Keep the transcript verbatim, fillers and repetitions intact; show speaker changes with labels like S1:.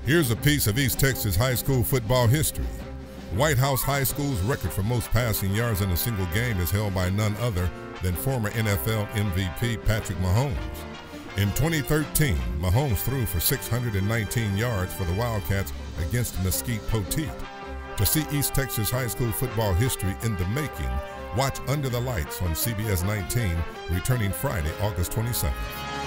S1: Here's a piece of East Texas high school football history. Whitehouse High School's record for most passing yards in a single game is held by none other than former N F L M V P Patrick Mahomes. In twenty thirteen, Mahomes threw for six hundred nineteen yards for the Wildcats against Mesquite Poteet. To see East Texas high school football history in the making, watch Under the Lights on C B S nineteen, returning Friday, August twenty-second.